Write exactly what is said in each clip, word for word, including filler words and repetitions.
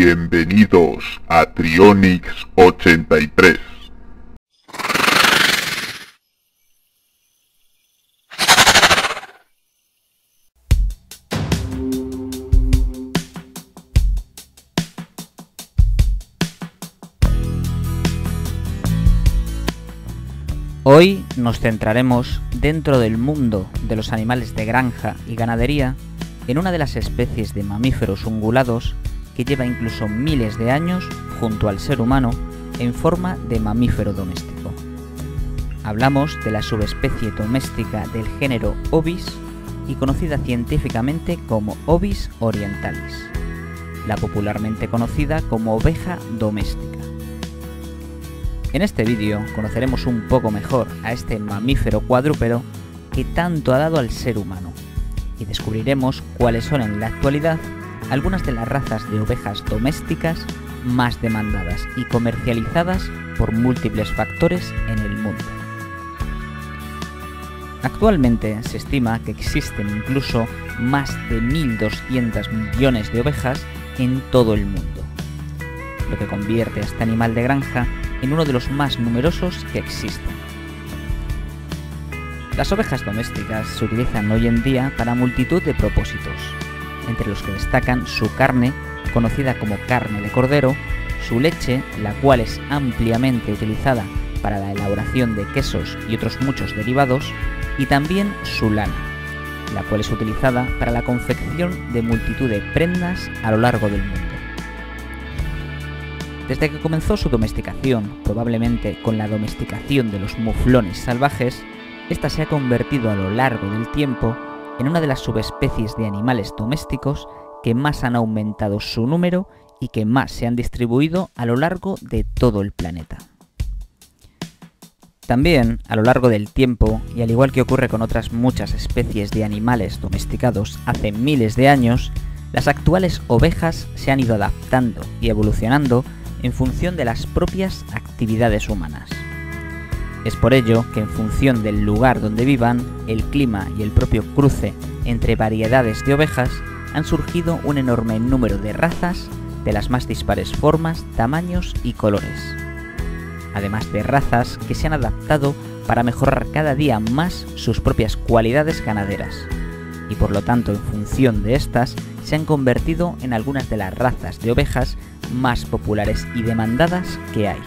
Bienvenidos a Trionix ochenta y tres. Hoy nos centraremos dentro del mundo de los animales de granja y ganadería en una de las especies de mamíferos ungulados que lleva incluso miles de años junto al ser humano en forma de mamífero doméstico. Hablamos de la subespecie doméstica del género Ovis y conocida científicamente como Ovis orientalis, la popularmente conocida como oveja doméstica. En este vídeo conoceremos un poco mejor a este mamífero cuadrúpedo que tanto ha dado al ser humano y descubriremos cuáles son en la actualidad algunas de las razas de ovejas domésticas más demandadas y comercializadas por múltiples factores en el mundo. Actualmente se estima que existen incluso más de mil doscientos millones de ovejas en todo el mundo, lo que convierte a este animal de granja en uno de los más numerosos que existen. Las ovejas domésticas se utilizan hoy en día para multitud de propósitos, entre los que destacan su carne, conocida como carne de cordero, su leche, la cual es ampliamente utilizada para la elaboración de quesos y otros muchos derivados, y también su lana, la cual es utilizada para la confección de multitud de prendas a lo largo del mundo. Desde que comenzó su domesticación, probablemente con la domesticación de los muflones salvajes, esta se ha convertido a lo largo del tiempo en una de las subespecies de animales domésticos que más han aumentado su número y que más se han distribuido a lo largo de todo el planeta. También, a lo largo del tiempo, y al igual que ocurre con otras muchas especies de animales domesticados hace miles de años, las actuales ovejas se han ido adaptando y evolucionando en función de las propias actividades humanas. Es por ello que en función del lugar donde vivan, el clima y el propio cruce entre variedades de ovejas, han surgido un enorme número de razas de las más dispares formas, tamaños y colores. Además de razas que se han adaptado para mejorar cada día más sus propias cualidades ganaderas, y por lo tanto en función de estas se han convertido en algunas de las razas de ovejas más populares y demandadas que hay.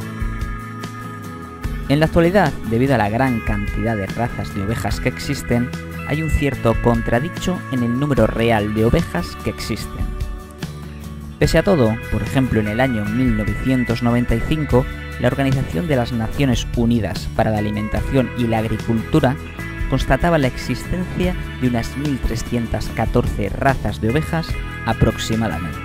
En la actualidad, debido a la gran cantidad de razas de ovejas que existen, hay un cierto contradicho en el número real de ovejas que existen. Pese a todo, por ejemplo en el año mil novecientos noventa y cinco, la Organización de las Naciones Unidas para la Alimentación y la Agricultura constataba la existencia de unas mil trescientas catorce razas de ovejas aproximadamente.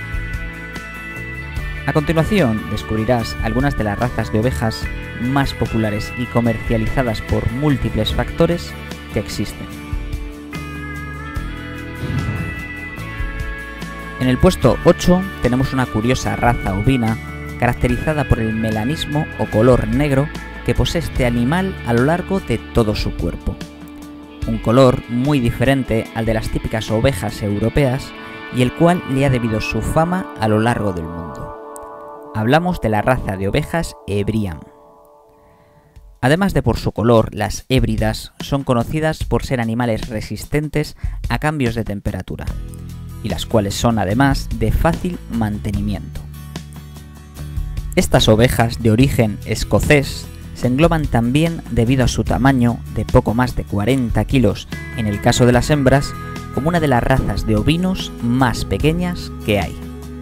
A continuación descubrirás algunas de las razas de ovejas más populares y comercializadas por múltiples factores que existen. En el puesto ocho tenemos una curiosa raza ovina caracterizada por el melanismo o color negro que posee este animal a lo largo de todo su cuerpo. Un color muy diferente al de las típicas ovejas europeas y el cual le ha debido su fama a lo largo del mundo. Hablamos de la raza de ovejas Hebriam. Además de por su color, las hébridas son conocidas por ser animales resistentes a cambios de temperatura, y las cuales son además de fácil mantenimiento. Estas ovejas de origen escocés se engloban también debido a su tamaño de poco más de cuarenta kilos en el caso de las hembras, como una de las razas de ovinos más pequeñas que hay.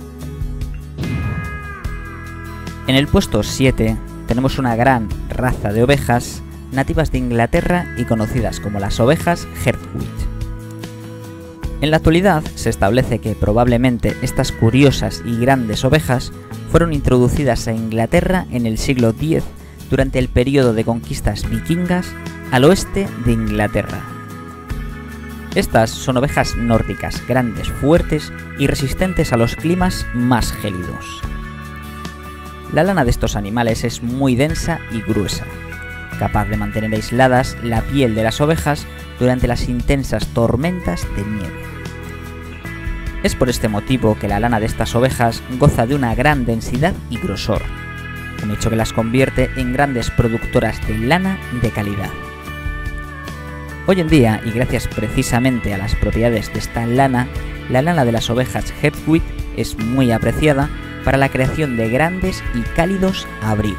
En el puesto siete tenemos una gran raza de ovejas nativas de Inglaterra y conocidas como las ovejas Hertwig. En la actualidad se establece que probablemente estas curiosas y grandes ovejas fueron introducidas a Inglaterra en el siglo diez durante el periodo de conquistas vikingas al oeste de Inglaterra. Estas son ovejas nórdicas, grandes, fuertes y resistentes a los climas más gélidos. La lana de estos animales es muy densa y gruesa, capaz de mantener aisladas la piel de las ovejas durante las intensas tormentas de nieve. Es por este motivo que la lana de estas ovejas goza de una gran densidad y grosor, un hecho que las convierte en grandes productoras de lana de calidad. Hoy en día, y gracias precisamente a las propiedades de esta lana, la lana de las ovejas Heathwit es muy apreciada para la creación de grandes y cálidos abrigos.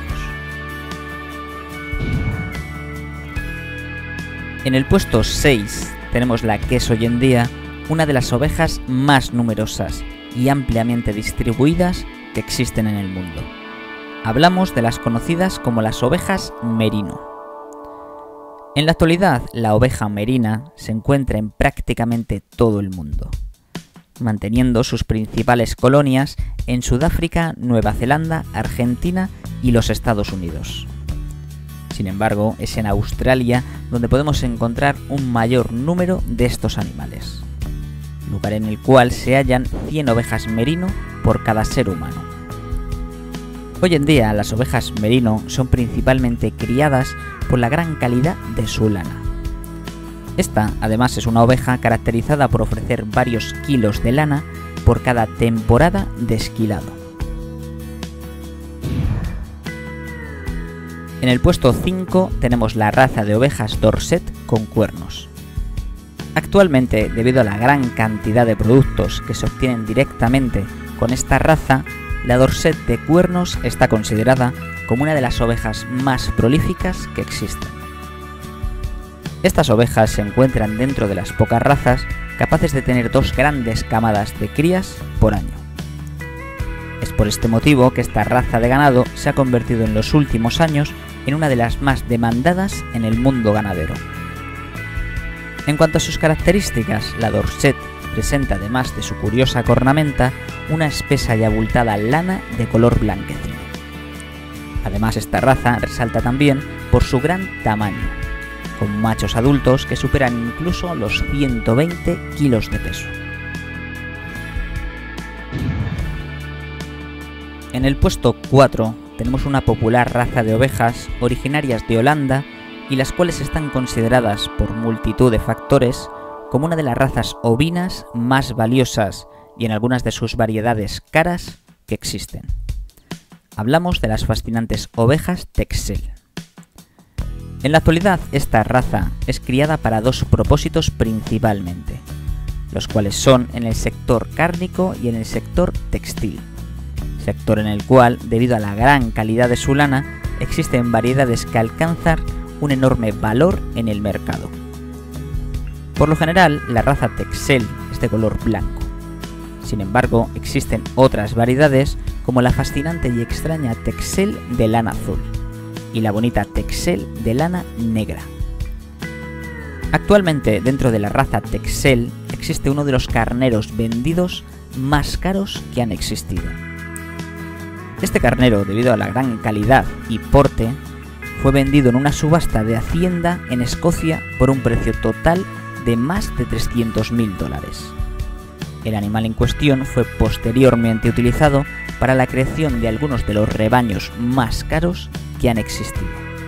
En el puesto seis tenemos la que es hoy en día una de las ovejas más numerosas y ampliamente distribuidas que existen en el mundo. Hablamos de las conocidas como las ovejas merino. En la actualidad, la oveja merina se encuentra en prácticamente todo el mundo, manteniendo sus principales colonias en Sudáfrica, Nueva Zelanda, Argentina y los Estados Unidos. Sin embargo, es en Australia donde podemos encontrar un mayor número de estos animales, lugar en el cual se hallan cien ovejas merino por cada ser humano. Hoy en día, las ovejas merino son principalmente criadas por la gran calidad de su lana. Esta, además, es una oveja caracterizada por ofrecer varios kilos de lana por cada temporada de esquilado. En el puesto cinco tenemos la raza de ovejas Dorset con cuernos. Actualmente, debido a la gran cantidad de productos que se obtienen directamente con esta raza, la Dorset de cuernos está considerada como una de las ovejas más prolíficas que existen. Estas ovejas se encuentran dentro de las pocas razas capaces de tener dos grandes camadas de crías por año. Es por este motivo que esta raza de ganado se ha convertido en los últimos años en una de las más demandadas en el mundo ganadero. En cuanto a sus características, la Dorset presenta, además de su curiosa cornamenta, una espesa y abultada lana de color blanquecino. Además, esta raza resalta también por su gran tamaño, con machos adultos que superan incluso los ciento veinte kilos de peso. En el puesto cuatro tenemos una popular raza de ovejas originarias de Holanda y las cuales están consideradas por multitud de factores como una de las razas ovinas más valiosas y en algunas de sus variedades caras que existen. Hablamos de las fascinantes ovejas Texel. En la actualidad, esta raza es criada para dos propósitos principalmente, los cuales son en el sector cárnico y en el sector textil, sector en el cual, debido a la gran calidad de su lana, existen variedades que alcanzan un enorme valor en el mercado. Por lo general, la raza Texel es de color blanco. Sin embargo, existen otras variedades como la fascinante y extraña Texel de lana azul y la bonita Texel de lana negra. Actualmente, dentro de la raza Texel existe uno de los carneros vendidos más caros que han existido. Este carnero, debido a la gran calidad y porte, fue vendido en una subasta de Hacienda en Escocia por un precio total de más de trescientos mil dólares. El animal en cuestión fue posteriormente utilizado para la creación de algunos de los rebaños más caros que han existido.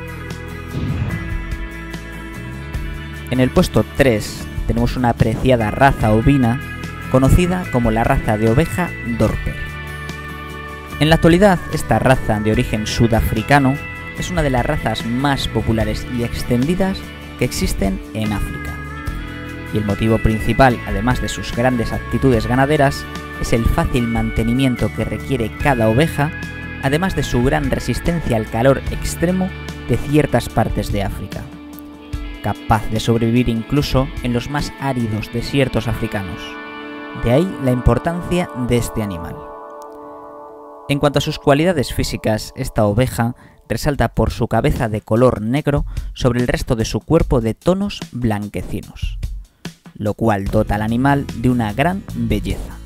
En el puesto tres tenemos una apreciada raza ovina conocida como la raza de oveja Dorper. En la actualidad, esta raza de origen sudafricano es una de las razas más populares y extendidas que existen en África. Y el motivo principal, además de sus grandes aptitudes ganaderas, es el fácil mantenimiento que requiere cada oveja, además de su gran resistencia al calor extremo de ciertas partes de África, capaz de sobrevivir incluso en los más áridos desiertos africanos. De ahí la importancia de este animal. En cuanto a sus cualidades físicas, esta oveja resalta por su cabeza de color negro sobre el resto de su cuerpo de tonos blanquecinos, lo cual dota al animal de una gran belleza.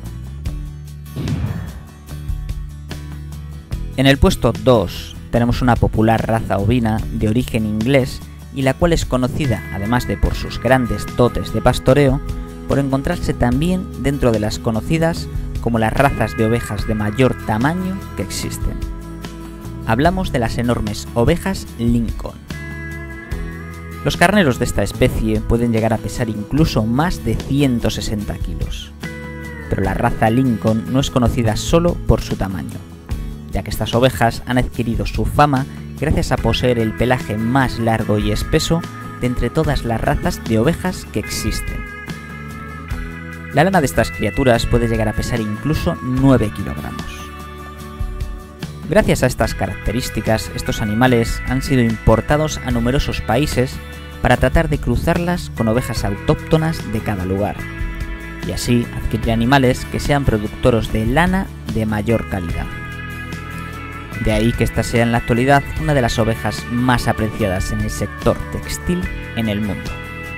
En el puesto dos tenemos una popular raza ovina de origen inglés y la cual es conocida, además de por sus grandes dotes de pastoreo, por encontrarse también dentro de las conocidas como las razas de ovejas de mayor tamaño que existen. Hablamos de las enormes ovejas Lincoln. Los carneros de esta especie pueden llegar a pesar incluso más de ciento sesenta kilos. pero la raza Lincoln no es conocida solo por su tamaño, ya que estas ovejas han adquirido su fama gracias a poseer el pelaje más largo y espeso de entre todas las razas de ovejas que existen. La lana de estas criaturas puede llegar a pesar incluso nueve kilogramos. Gracias a estas características, estos animales han sido importados a numerosos países para tratar de cruzarlas con ovejas autóctonas de cada lugar, y así adquirir animales que sean productores de lana de mayor calidad. De ahí que esta sea en la actualidad una de las ovejas más apreciadas en el sector textil en el mundo.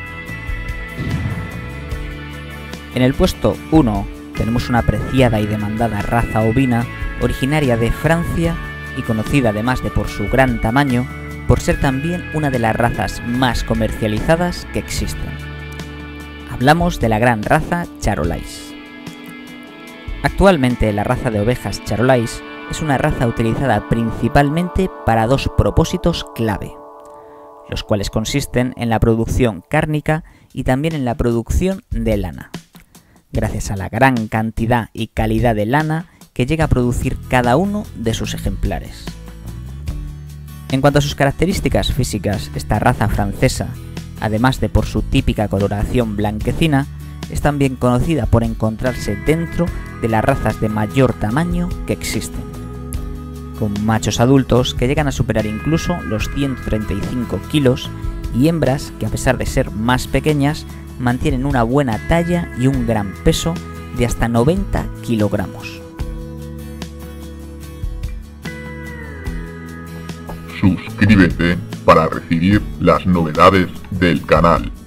En el puesto uno tenemos una apreciada y demandada raza ovina originaria de Francia y conocida además de por su gran tamaño, por ser también una de las razas más comercializadas que existen. Hablamos de la gran raza Charolais. Actualmente la raza de ovejas Charolais es una raza utilizada principalmente para dos propósitos clave, los cuales consisten en la producción cárnica y también en la producción de lana, gracias a la gran cantidad y calidad de lana que llega a producir cada uno de sus ejemplares. En cuanto a sus características físicas, esta raza francesa, además de por su típica coloración blanquecina, es también conocida por encontrarse dentro de las razas de mayor tamaño que existen, con machos adultos que llegan a superar incluso los ciento treinta y cinco kilos y hembras que, a pesar de ser más pequeñas, mantienen una buena talla y un gran peso de hasta noventa kilogramos. Suscríbete para recibir las novedades del canal.